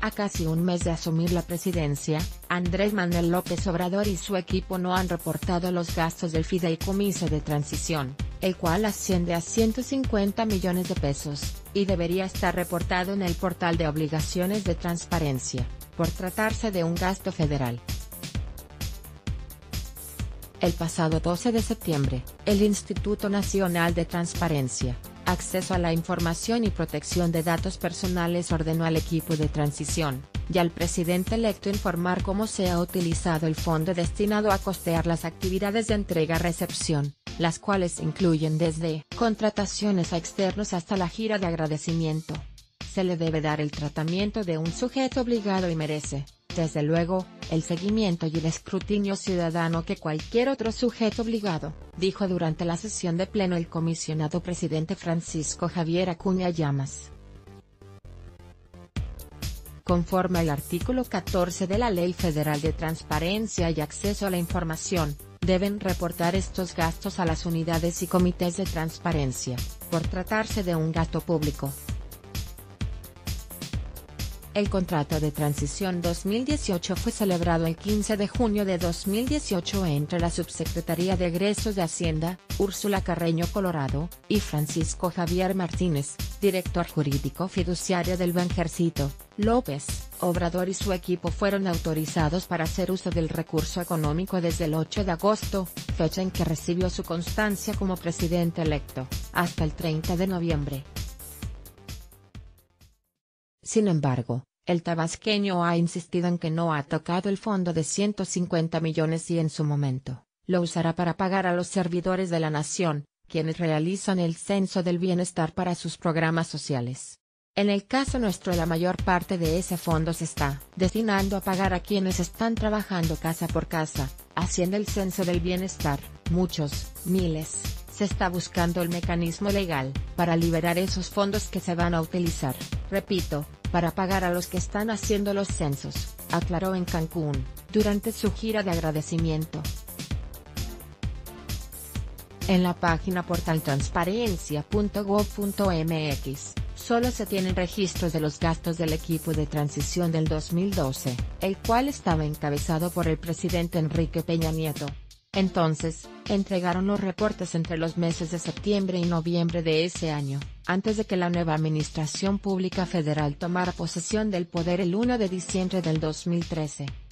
A casi un mes de asumir la presidencia, Andrés Manuel López Obrador y su equipo no han reportado los gastos del fideicomiso de transición, el cual asciende a 150 millones de pesos, y debería estar reportado en el portal de obligaciones de transparencia, por tratarse de un gasto federal. El pasado 12 de septiembre, el Instituto Nacional de Transparencia, Acceso a la Información y Protección de Datos Personales ordenó al equipo de transición, y al presidente electo informar cómo se ha utilizado el fondo destinado a costear las actividades de entrega-recepción, las cuales incluyen desde contrataciones a externos hasta la gira de agradecimiento. Se le debe dar el tratamiento de un sujeto obligado y merece, desde luego, el seguimiento y el escrutinio ciudadano que cualquier otro sujeto obligado, dijo durante la sesión de pleno el comisionado presidente Francisco Javier Acuña Llamas. Conforme al artículo 14 de la Ley Federal de Transparencia y Acceso a la Información, deben reportar estos gastos a las unidades y comités de transparencia, por tratarse de un gasto público. El contrato de transición 2018 fue celebrado el 15 de junio de 2018 entre la Subsecretaría de Egresos de Hacienda, Úrsula Carreño Colorado, y Francisco Javier Martínez, director jurídico fiduciario del Banjercito. López Obrador y su equipo fueron autorizados para hacer uso del recurso económico desde el 8 de agosto, fecha en que recibió su constancia como presidente electo, hasta el 30 de noviembre. Sin embargo, el tabasqueño ha insistido en que no ha tocado el fondo de 150 millones y en su momento, lo usará para pagar a los servidores de la nación, quienes realizan el censo del bienestar para sus programas sociales. En el caso nuestro, la mayor parte de ese fondo se está destinando a pagar a quienes están trabajando casa por casa, haciendo el censo del bienestar, muchos, miles. Se está buscando el mecanismo legal, para liberar esos fondos que se van a utilizar, repito, para pagar a los que están haciendo los censos, aclaró en Cancún, durante su gira de agradecimiento. En la página portal transparencia.gov.mx, solo se tienen registros de los gastos del equipo de transición del 2012, el cual estaba encabezado por el presidente Enrique Peña Nieto. Entonces, entregaron los reportes entre los meses de septiembre y noviembre de ese año, antes de que la nueva Administración Pública Federal tomara posesión del poder el 1 de diciembre del 2013.